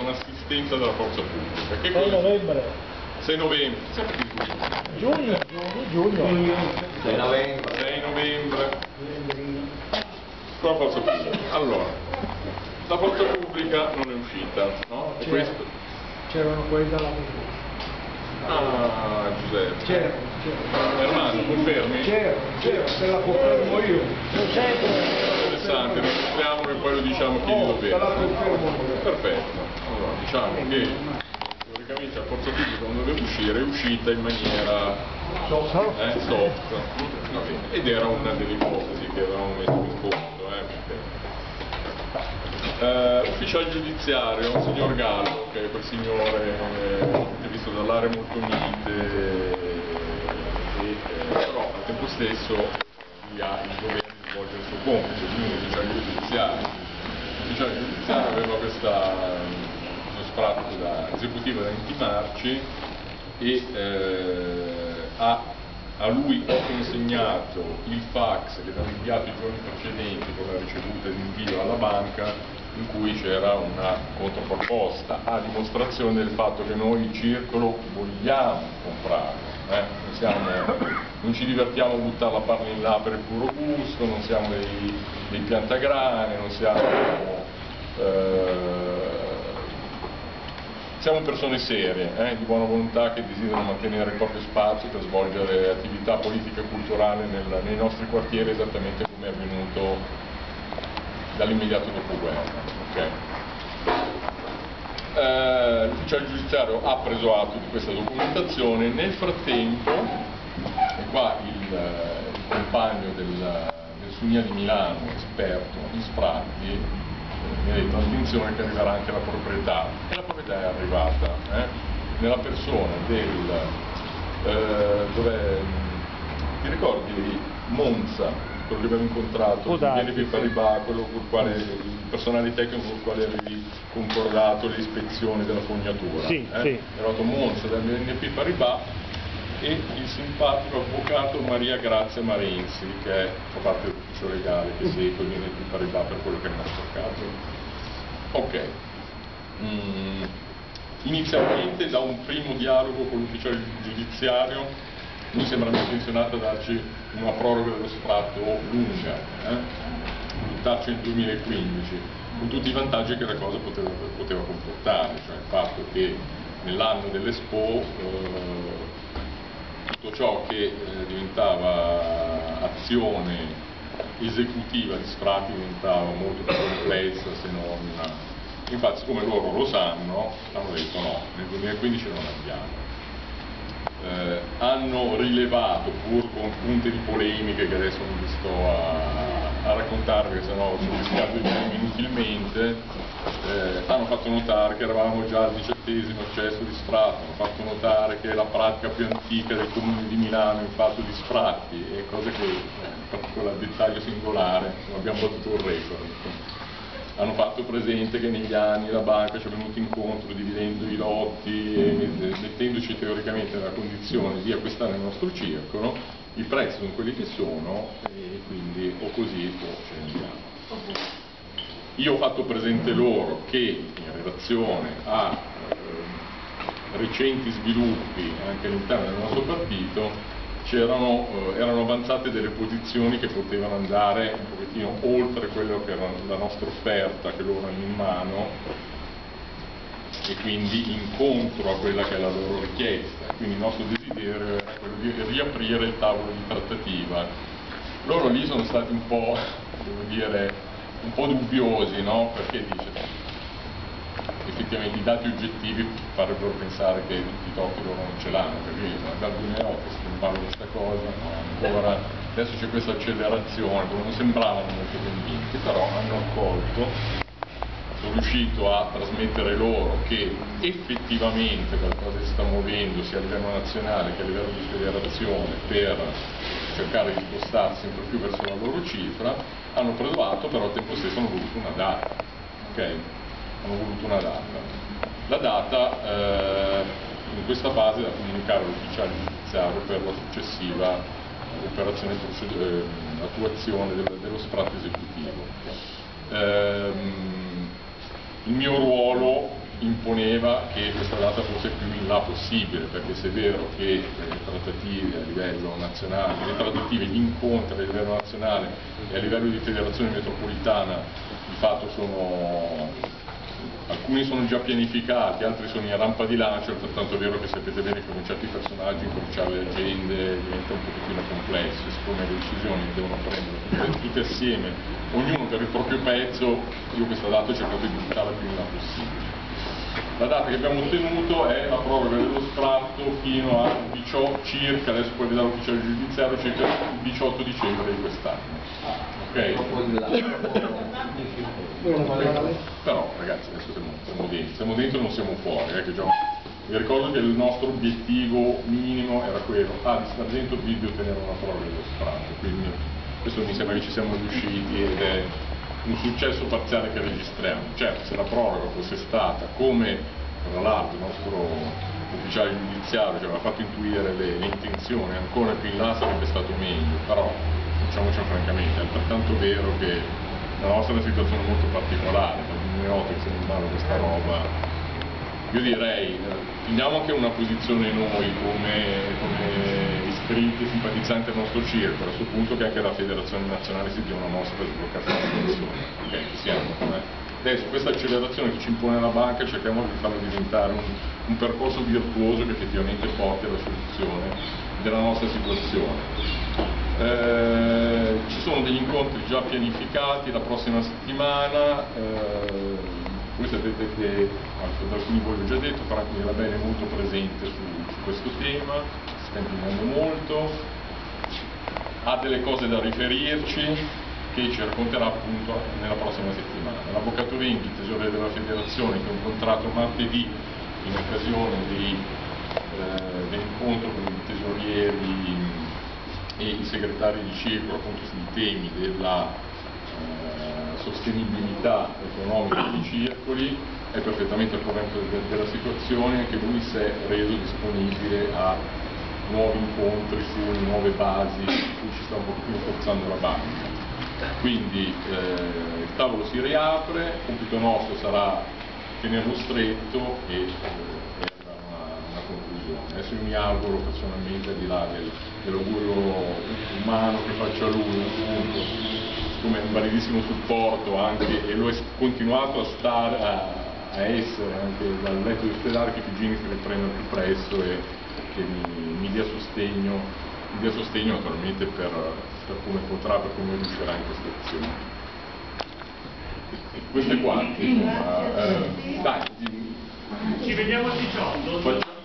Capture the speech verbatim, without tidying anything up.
con assistenza della forza pubblica. Che sei novembre. sei novembre. Giugno, giugno, giugno. sei novembre. sei novembre. Con la forza pubblica. Allora, la forza pubblica non è uscita, no? E questo... C'erano quelli dalla Comunità. Ah, Giuseppe. C'era, c'era. Ermanno, confermi? C'era, c'era, se la confermo io. Interessante, registriamo e poi lo diciamo chi di Oh, dovere. se la confermo io. Perfetto. Allora, diciamo che teoricamente la forza pubblica non doveva uscire, è uscita in maniera eh, soft. Va bene. Ed era una delle ipotesi che avevamo messo in conto. Eh, perché... Uh, ufficiale giudiziario, signor Gallo, che è quel signore eh, visto dall'area molto mite, e, eh, però al tempo stesso gli ha il dovere di svolgere il suo compito, quindi un ufficiale giudiziario. L'ufficiale giudiziario aveva questa, uno spratto da esecutivo da intimarci e eh, ha, a lui ho consegnato il fax che aveva inviato i giorni precedenti con la ricevuta di invio alla banca, in cui c'era una controproposta a dimostrazione del fatto che noi il circolo vogliamo comprarlo, eh? non, siamo, non ci divertiamo a buttare la palla in là per il puro gusto, non siamo dei, dei piantagrane, non siamo, eh, siamo persone serie, eh? di buona volontà, che desiderano mantenere il proprio spazio per svolgere attività politica e culturale nel, nei nostri quartieri, esattamente come è avvenuto dall'immediato dopoguerra. Okay. Eh, l'ufficiale giudiziario ha preso atto di questa documentazione. Nel frattempo, e qua il, il compagno del, del Sunia di Milano, esperto in sfratti, eh, mi ha detto attenzione che arriverà anche la proprietà, e la proprietà è arrivata eh, nella persona del eh, dove, ti ricordi Monza, quello che abbiamo incontrato, viene più Paribà, quello col quale, il personale tecnico con il quale avevi concordato le ispezioni della fognatura. Sì, eh? sì. È arrivato Monza dal B N P Paribà e il simpatico avvocato Maria Grazia Marenzi, che è, fa parte dell'ufficio legale che segue il B N P Paribà per quello che è il nostro caso. Ok. Mm. Inizialmente da un primo dialogo con l'ufficiale giudiziario mi sembra intenzionato a darci una proroga dello sfratto lunga, eh? buttarci nel duemilaquindici, con tutti i vantaggi che la cosa poteva, poteva comportare, cioè il fatto che nell'anno dell'Expo eh, tutto ciò che eh, diventava azione esecutiva di sfratti diventava molto più complessa, se non... Infatti, siccome loro lo sanno, hanno detto no, nel duemilaquindici non andiamo. Eh, hanno rilevato, pur con punte di polemiche che adesso non vi sto a, a raccontare perché sennò sono rischiato di dire inutilmente, eh, hanno fatto notare che eravamo già al diciottesimo eccesso di sfratto, hanno fatto notare che è la pratica più antica del comune di Milano in fatto di sfratti, e cose che, eh, in particolare dettaglio singolare, non abbiamo battuto un record. Hanno fatto presente che negli anni la banca ci è venuta incontro dividendo i lotti e mettendoci teoricamente nella condizione di acquistare il nostro circolo, i prezzi sono quelli che sono e quindi o così o ce ne andiamo. Io ho fatto presente loro che in relazione a eh, recenti sviluppi anche all'interno del nostro partito c'erano, eh, erano avanzate delle posizioni che potevano andare un pochettino oltre quello che era la nostra offerta che loro hanno in mano, e quindi incontro a quella che è la loro richiesta. Quindi il nostro desiderio era quello di riaprire il tavolo di trattativa. Loro lì sono stati un po', devo dire, un po' dubbiosi, no? Perché dice, effettivamente i dati oggettivi farebbero pensare che tutti i torti loro non ce l'hanno, perché dal duemilaotto si parla di questa cosa, no? Ancora adesso c'è questa accelerazione, non sembravano molto convinti, però hanno accolto. Sono riuscito a trasmettere loro che effettivamente qualcosa si sta muovendo sia a livello nazionale che a livello di federazione per cercare di spostarsi sempre più verso la loro cifra. Hanno preso atto, però al tempo stesso hanno voluto una data, ok? Hanno voluto una data. La data eh, in questa fase è da comunicare all'ufficiale giudiziario per la successiva operazione eh, attuazione dello, dello sfratto esecutivo. Eh, il mio ruolo in proponeva che questa data fosse più in là possibile, perché se è vero che le trattative a livello nazionale, le trattative, gli incontri a livello nazionale e a livello di federazione metropolitana di fatto sono, alcuni sono già pianificati, altri sono in rampa di lancio, altrettanto è vero che sapete bene che con certi personaggi incrociare le agende diventa un pochettino complesso, siccome le decisioni devono prendere tutte assieme, ognuno per il proprio pezzo, io questa data ho cercato di buttarla più in là possibile. La data che abbiamo ottenuto è la proroga dello sfratto fino a diciotto, circa, adesso poi vedrà l'ufficiale giudiziario, circa il diciotto dicembre di quest'anno. Ok? Però ragazzi adesso siamo, siamo dentro, siamo dentro e non siamo fuori, eh, che già, vi ricordo che il nostro obiettivo minimo era quello A di star dentro, B di ottenere una proroga dello sfratto, quindi questo mi sembra che ci siamo riusciti ed è un successo parziale che registriamo. Certo, se la proroga fosse stata come tra l'altro il nostro ufficiale giudiziario ci aveva fatto intuire le, le intenzioni, ancora più in là sarebbe stato meglio, però diciamocelo francamente, è altrettanto vero che la nostra è una situazione molto particolare, per noto che se non vale questa roba, io direi, finiamo anche una posizione noi come, come iscritti, simpatizzanti al nostro circolo, a questo punto che anche la federazione nazionale si dia una mossa per sbloccare la situazione, ok, siamo, eh? Adesso questa accelerazione che ci impone la banca cerchiamo di farla diventare un, un percorso virtuoso che effettivamente porti alla soluzione della nostra situazione. Eh, ci sono degli incontri già pianificati la prossima settimana, eh, voi sapete che, ad alcuni di voi l'ho già detto, Franco Mirabelli è molto presente su, su questo tema, si sta impegnando molto, ha delle cose da riferirci che ci racconterà appunto nella prossima settimana. L'Avvocato Venghi, tesoriere della federazione, che ho incontrato martedì in occasione di, eh, dell'incontro con i tesorieri e i segretari di circolo appunto sui temi della eh, sostenibilità economica dei circoli, è perfettamente al corrente de della situazione, anche lui si è reso disponibile a nuovi incontri su nuove basi su cui ci sta un pochettino forzando la banca. Quindi eh, il tavolo si riapre, il compito nostro sarà tenerlo stretto e eh, arrivare a una, una conclusione. Adesso io mi auguro personalmente, al di là del, dell'augurio umano che faccio a lui, appunto, come un validissimo supporto anche, e lo è continuato a stare a, a essere anche dal letto di ospedale, che Figini si riprenda al più presto e che mi, mi dia sostegno, mi dia sostegno naturalmente per, per come potrà, per come riuscirà in questa azione. Queste qua, insomma, eh, dai, ci vediamo il diciotto.